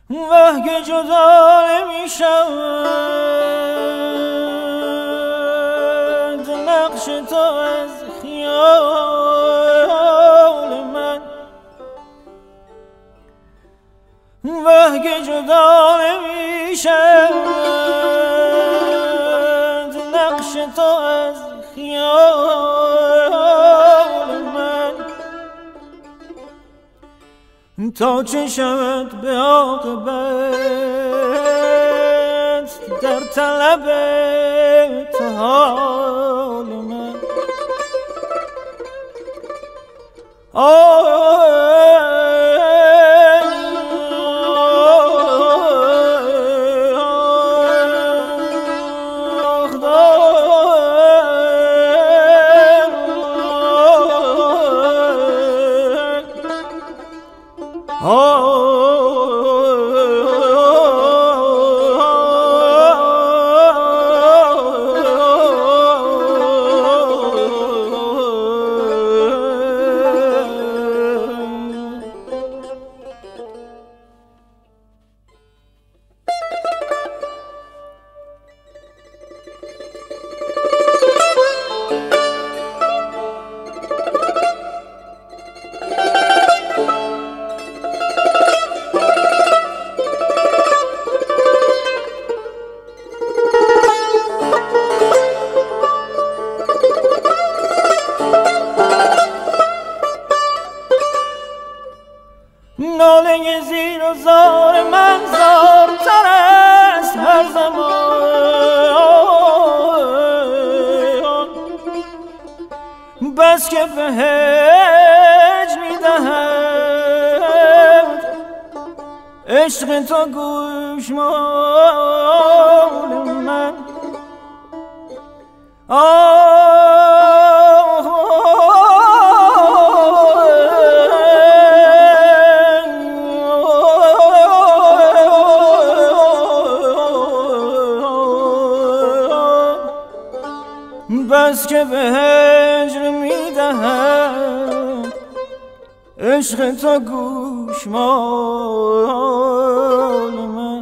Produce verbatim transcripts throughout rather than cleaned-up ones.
وه که جدا نمیشود نقش تو از خیال من، وه که جدا نمیشود نقش تو از خیال من، تا چه شود به عاقبت در طلب تو حال من. ناله زیر و زار من زارتر است هر زمان، بس که به هجر میدهد عشق تو گوشمال من. بس که به هجر میدهد عشق تو گوشمال من.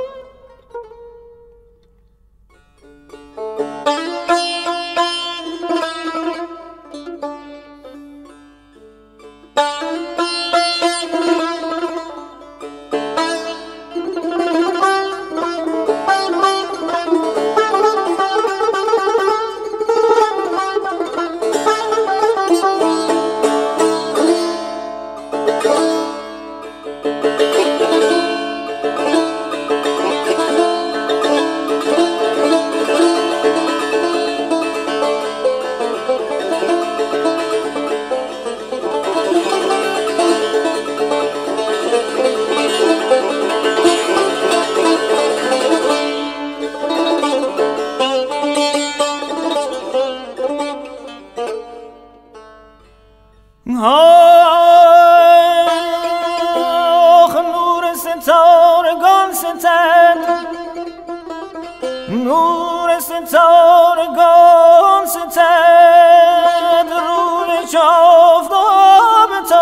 آخ نور ستارگان ستد، نور ستارگان ستد روی چافتاب تو،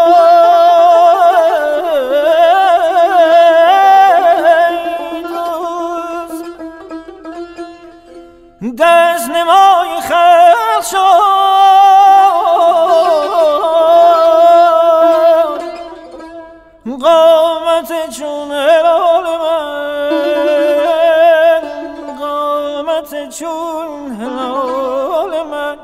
دست نمای خلق شد قامت چون هلال من، قامت چون هلال من.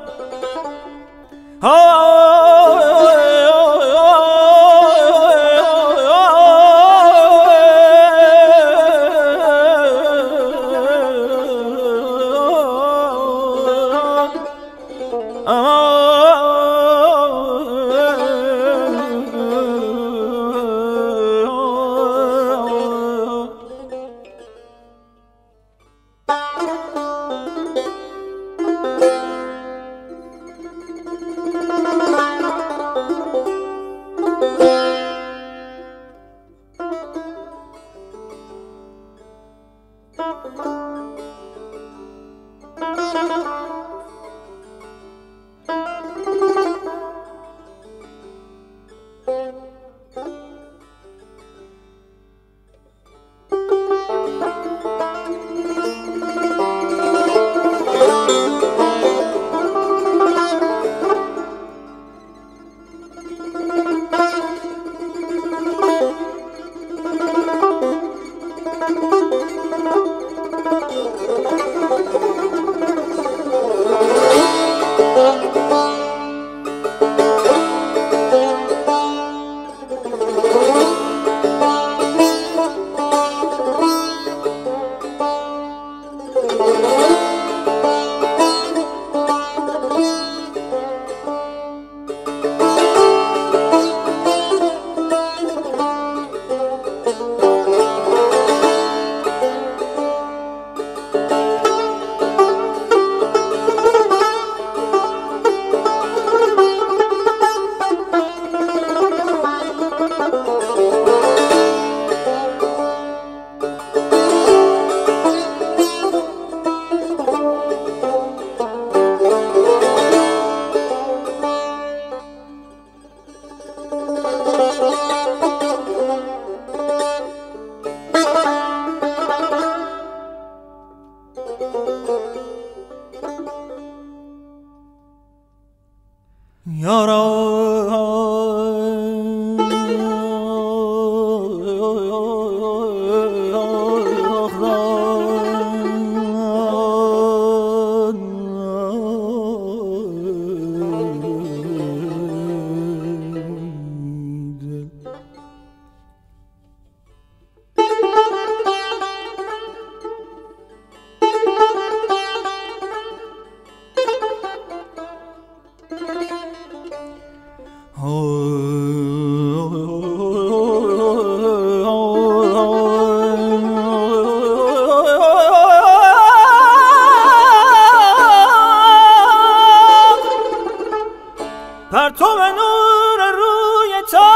پرتو نور روی تا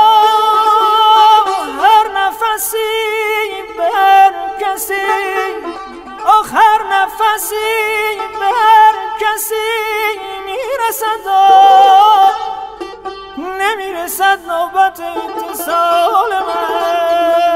هر نفسی بر کسی، آخر نفسی بر کسی میرسد نمیرسد نوبت اتصال من.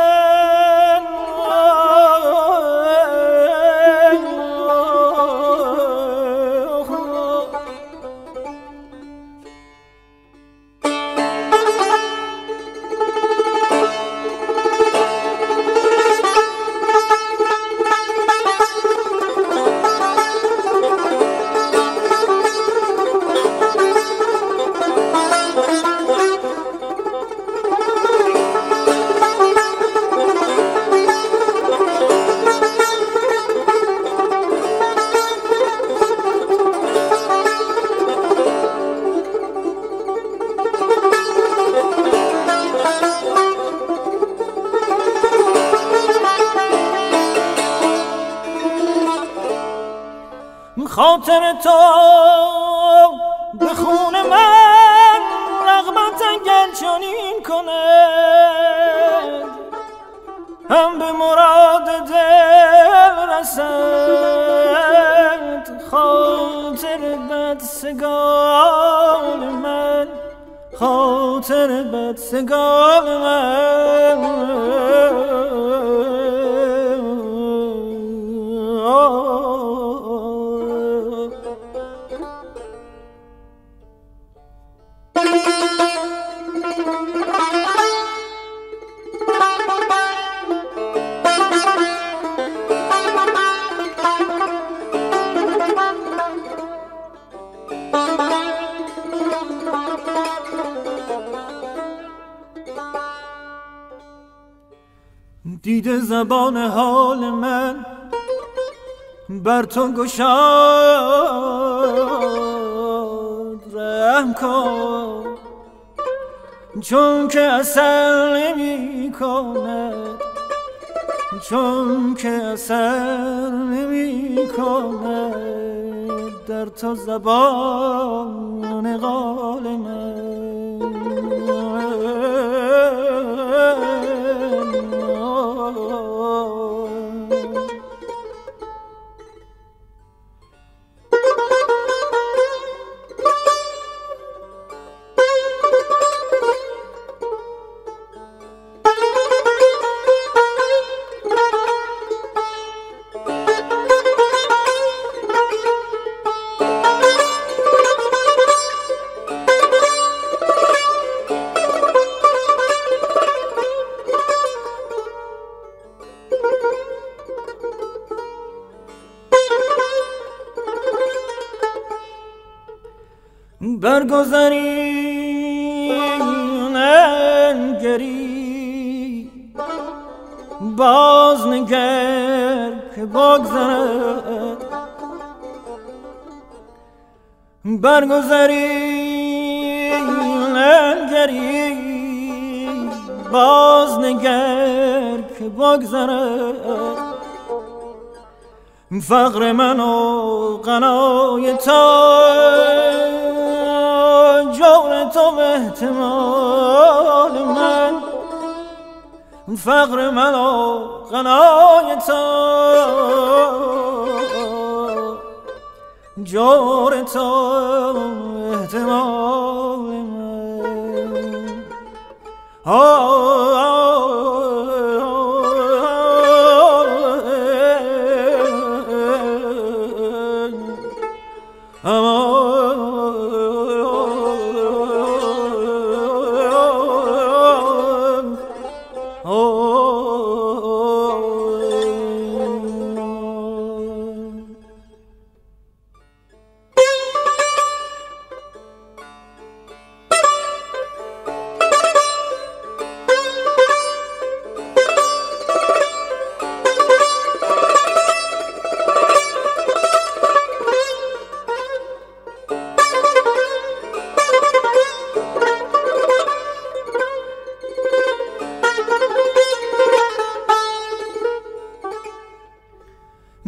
خاطر تو به خون من رغبت اگر چنین کند، هم به مراد دل رسد. خاطر بدسگال من، خاطر بدسگال من. دیده زبان حال من بر تو گشاد، رحم کن چون که اثر نمی کند، چون که اثر نمی کند در تو زبان قال من. برگذری ننگری باز نگر که بگذرد، برگذری ننگری باز نگر که بگذرد. فقر من و غنای تو جور تو به احتمال من، فقر من و غنای تو جور تو احتمال من. آه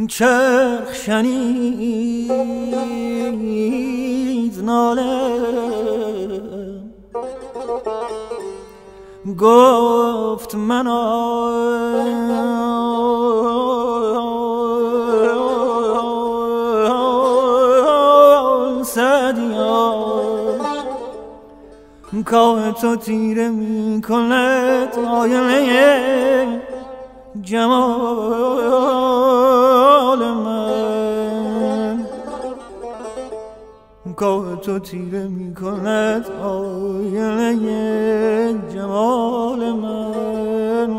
چرخ شنید ناله گفت من سعدیا کاه تو تیره می کند آینه جمال من کاه تو تیره می کند آینه جمال من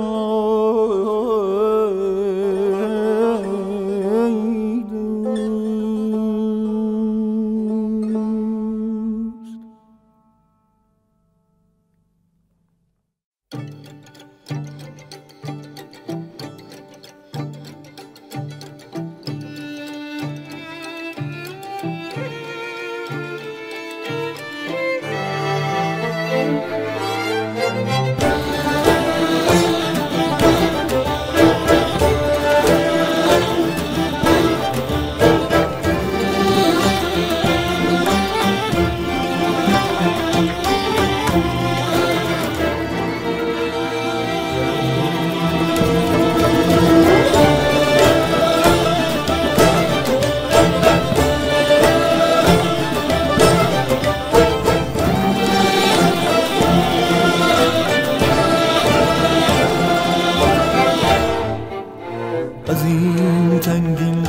از این تنگین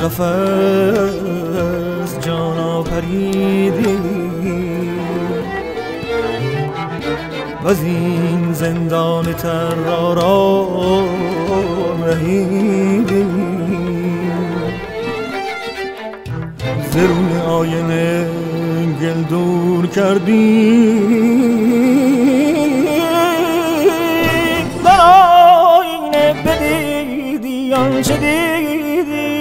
قفس جان آفریدی و از این زندان تراران رهیدی ز روی آینه گل دور کردی در آینه بدیدی آنچه دیدی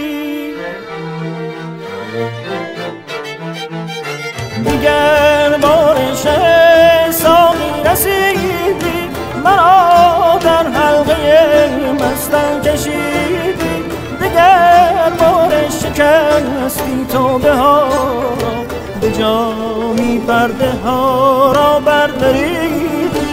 دیگر بارش ساقی رسیدی مرا در حلقه مستان کشیدی دیگر بارش شکستی توبه ها به جامی پرده ها را بردریدی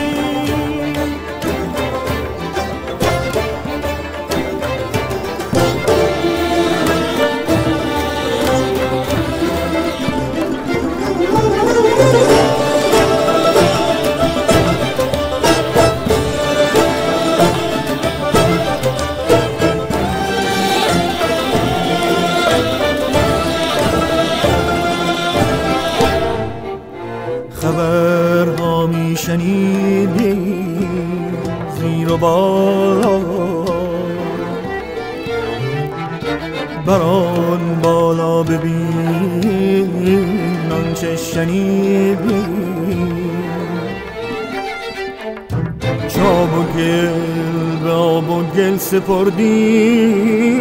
خبرها می شنیدی زیر و بالا بران بالا ببین آنچه شنیدی چاب و گل به آب و گل سپردی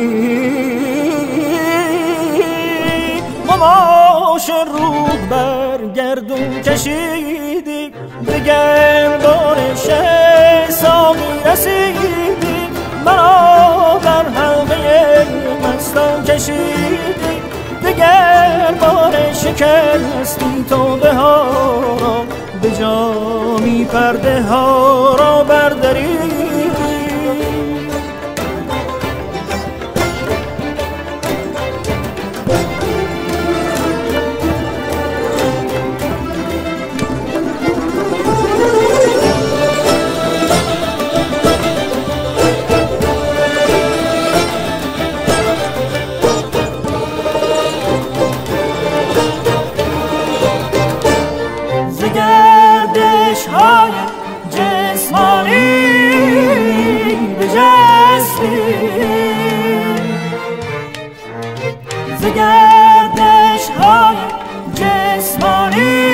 مماش روح بر گردون کشیدی دیگر بارش ساقی رسیدی مرا در حلقه مستان کشیدی دیگر بارش شکستی توبه ها را به جامی پرده ها را بردریدی ز گردش های جسمانی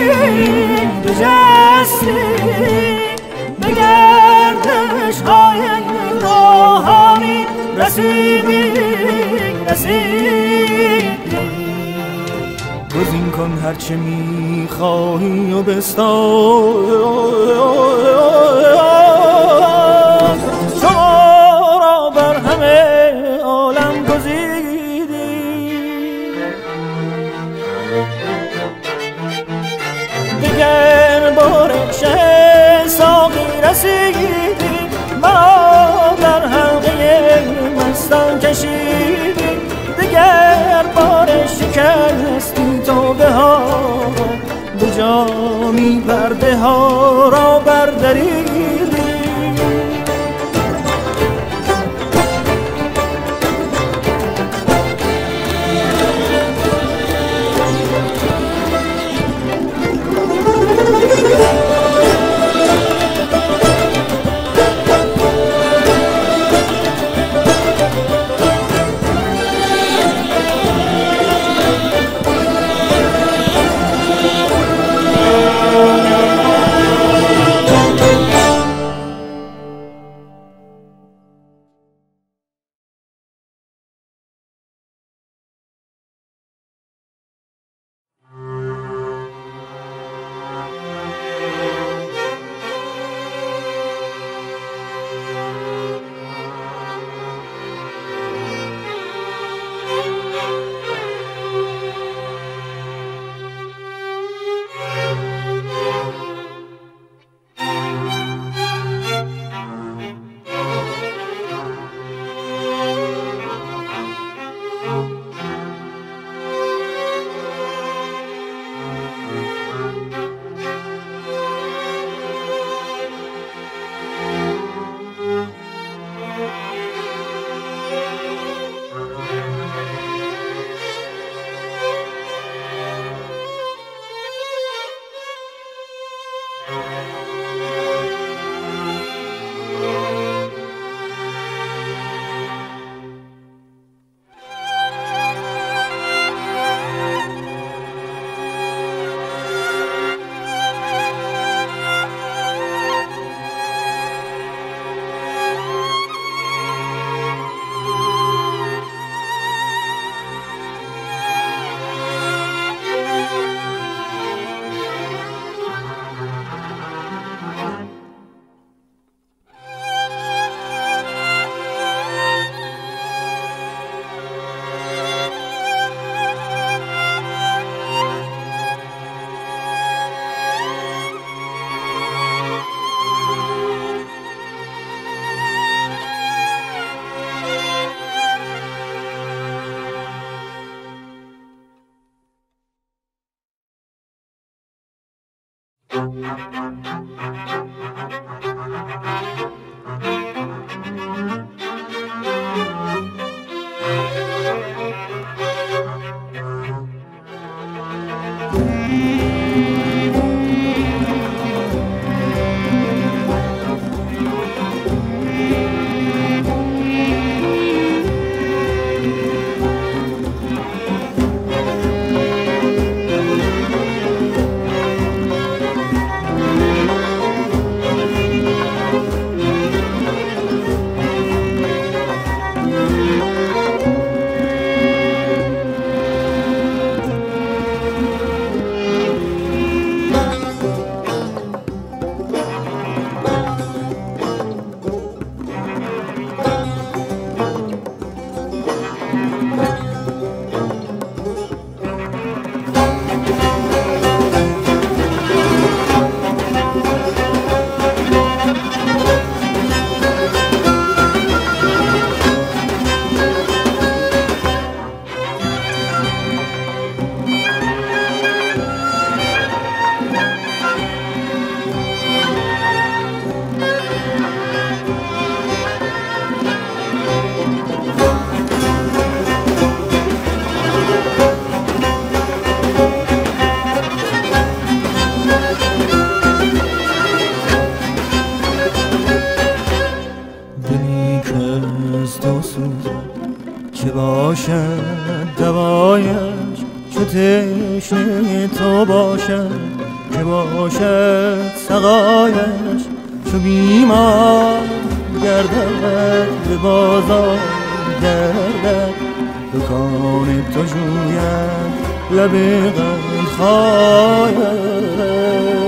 بجستی به گردش های روحانی رسیدی رسیدی گزین کن هرچه می خواهی و بستان شما را بر همه عالم گزید باده ها به جامی برده ها را بردریدی. که باشد دوایش چو تشنه تو باشد، که باشد سقایش چو بیمار گردد به بازار گردد، دکان تو جوید لب قندخایش.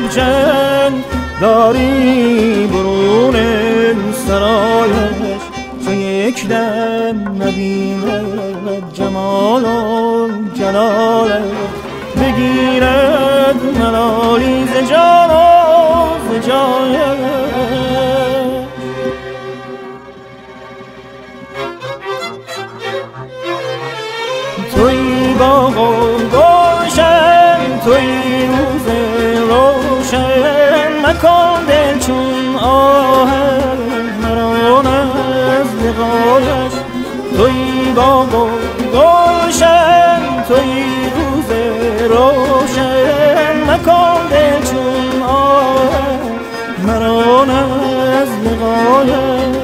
چند داری برون سرایش، چو یک دم نبیند جمال و جلالش، بگیرد ملالی ز جان و ز جایش. توی باغ و گلشن، توی روز روشن، مکن دل چون آهن مران از لقایش. توی باغ و گلشن، توی روز روشن، مکن دل چون آهن مران از لقایش.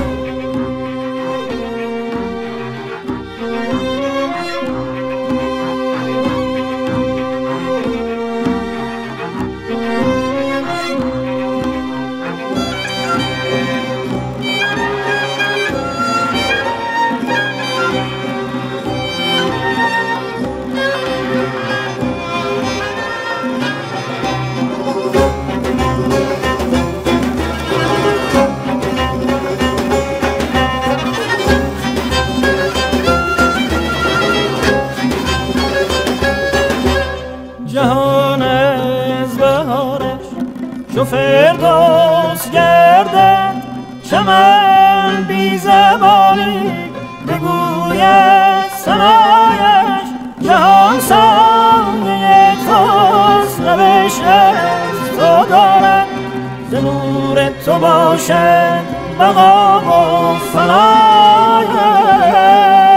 جهان از بهارش چو فردوس گردد، چمن بی زبانی بگوید ثنایش. جهان سایه توست، روش از تو دارد، ز نور تو باشد بقا و فنایش.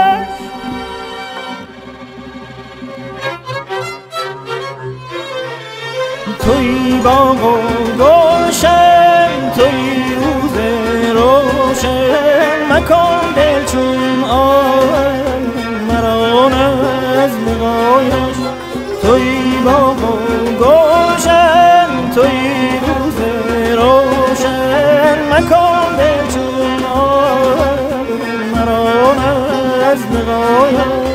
توی باغ و گلشن، توی روز روشن، مکن دل چون آهن مران از لقایش. توی باغ و گلشن، توی روز روشن، مکن دل چون آهن مران از لقایش.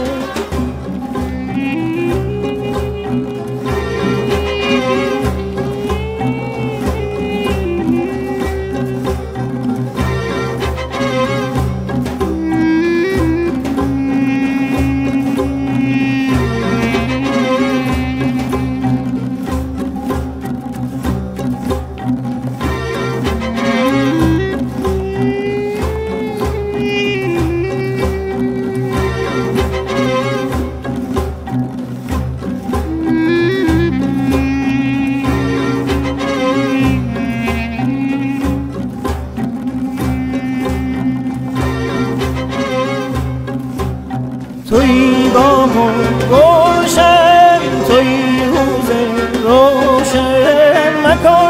توی باغ و گلشن، توی روز روشن، مکن